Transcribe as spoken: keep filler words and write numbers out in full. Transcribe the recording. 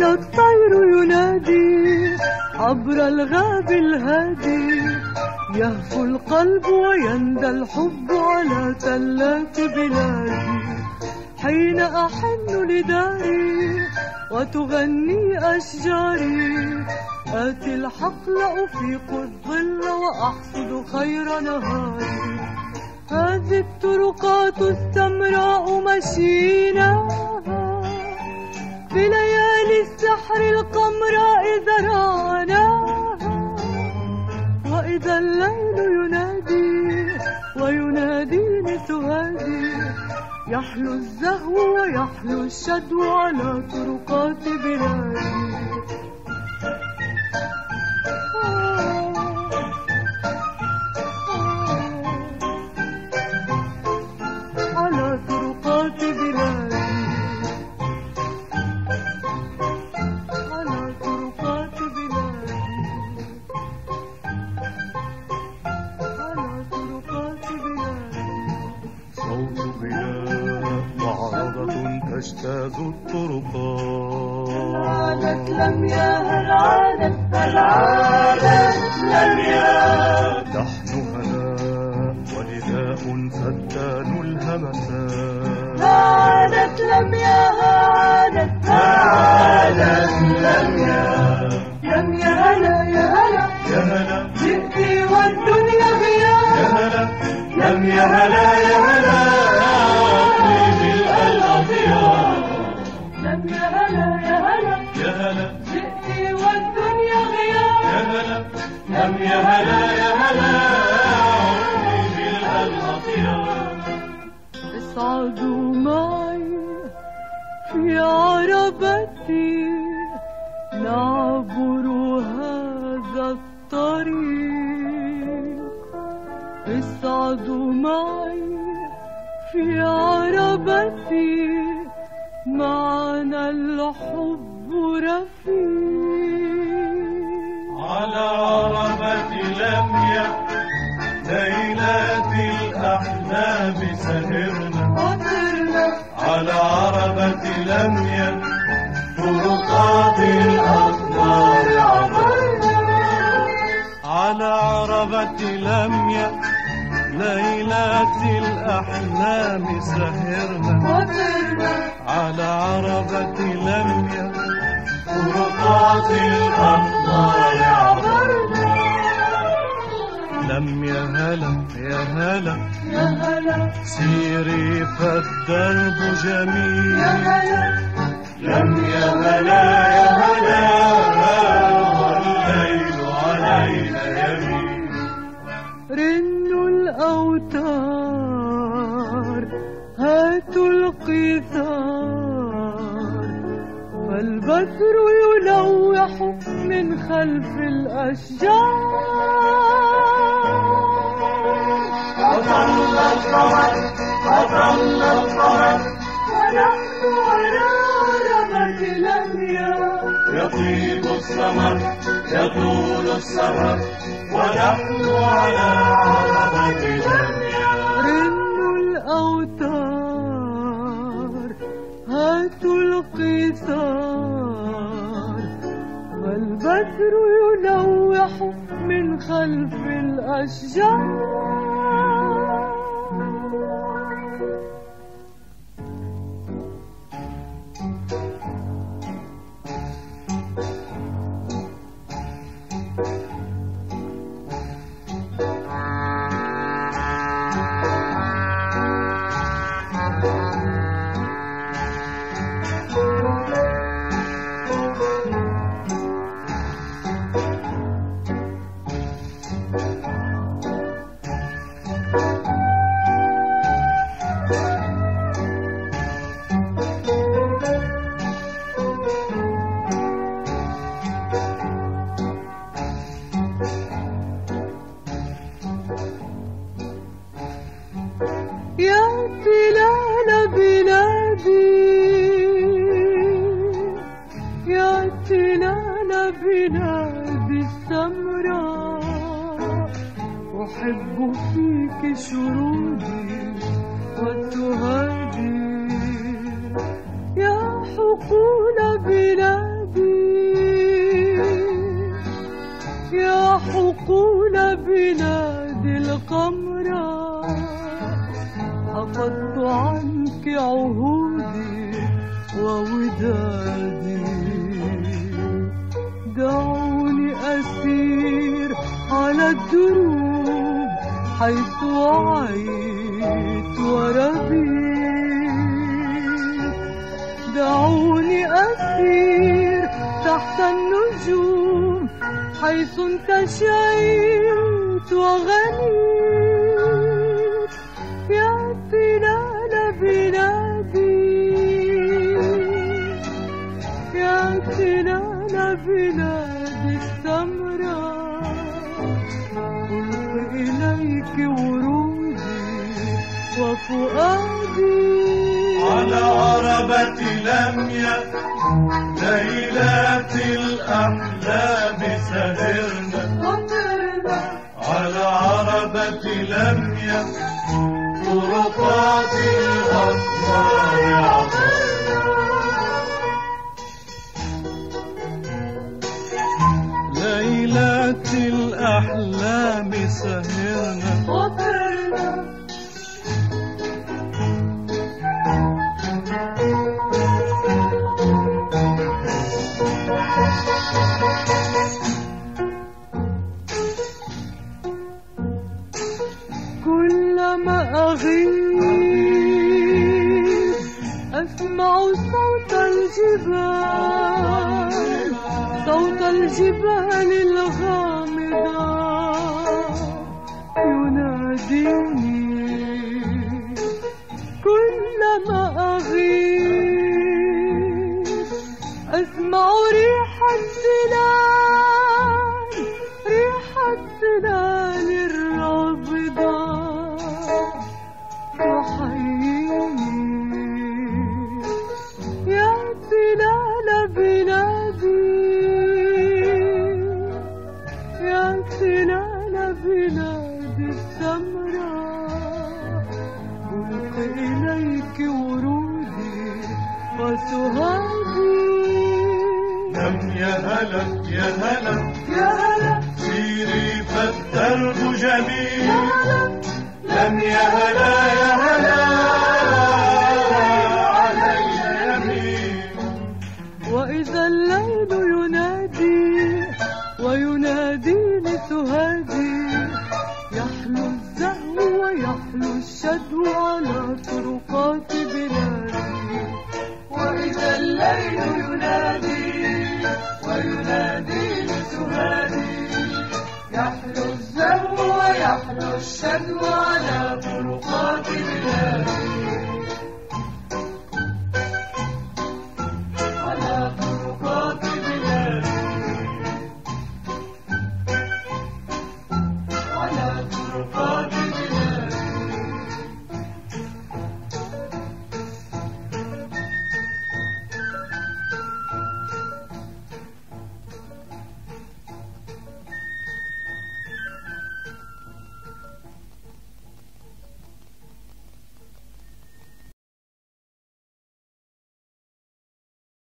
الطير ينادي عبر الغاب الهادي، يهفو القلب ويندى الحب على تلات بلادي. حين أحن لداري وتغني أشجاري، آتي الحقل أفيق الظل وأحصد خير نهاري. هذه الطرقات السمراء مشيناها، بليالي السحر القمراء زرعناها. وإذا الليل ينادي ويناديني سهادي، يحلو الزهو ويحلو الشدو على طرقات بلادي. على طرقات بلادي، على طرقات بلادي، على طرقات بلادي. صوت بلاد معرضة تجتاز الطرقات. عادت لميا هل عادت هل عادت لميا، لحن هناء ونداء فتان الهمسات. عادت لميا عادت عادت لميا. لميا هلا يا هلا يا هلا جئتي والدنيا غياب. يا هلا لميا هلا يا هلا في الأطيار. لميا هلا يا هلا يا هلا جئتي والدنيا غياب. يا هلا لميا هلا يا هلا في الأطيار. اصعدوا معي في عربتي، نعبر هذا الطريق. اصعدوا معي في عربتي، معنا الحب رفيق. على عربة لميا ليلات الأحلام سهرنا. وطرنا على عربة لميا طرقات الأخضار عبرنا. على عربة لميا ليلات الأحلام سهرنا. وطرنا على عربة لميا طرقات الأخضار عبرنا. لميا هلا يا هلا يا هلا سيري فالدرب جميل. يا هلا لميا هلا يا هلا والليل علينا يمين. رنوا الأوتار هاتوا القيثار، فالبدر يلوح من خلف الأشجار. أطل القمر أطل القمر ونحن على عربة لميا، يطيب السمر يطول السهر ونحن على عربة لميا. رنوا الأوتار هاتوا القيثار، والبدر يلوح من خلف الأشجار. يا تلال بلادي يا تلال بلادي السمراء، أحب فيك شرودي وتهادي. يا حقول بلادي حفظت عنك عهودي وودادي. دعوني أسير على الدروب حيث وعيت وربيت. دعوني أسير تحت النجوم حيث انتشيت وغنيت. يا تلال بلادي، يا تلال بلادي السمراء، ألق إليك ورودي وفؤادي. على عربة لميا ليلات الأحلام سهرنا، على عربة لميا طرقات الأطفال عبرنا. ليلات الأحلام سهرنا كلما أغيب أسمع صوت الجبال، صوت الجبال الغامضة يناديني. كلما أغيب أسمع ريح الزلال، ريح الزلال الرابضة تحييني. يا تلال بلادي، يا تلال بلادي السمراء، ألق إليك ورودي وسهادي. لم يا هلا يا هلا يا هلا سيري فالدرب جميل. يا هلا لم يا هلا يا هلا علي يمين. وإذا الليل ينادي وينادي لسهادي، يحلو الزهو ويحلو الشدو على طرقات بلادي. وإذا الليل ينادي وينادي لسهادي، يحلو الزهو ويحلو الشدو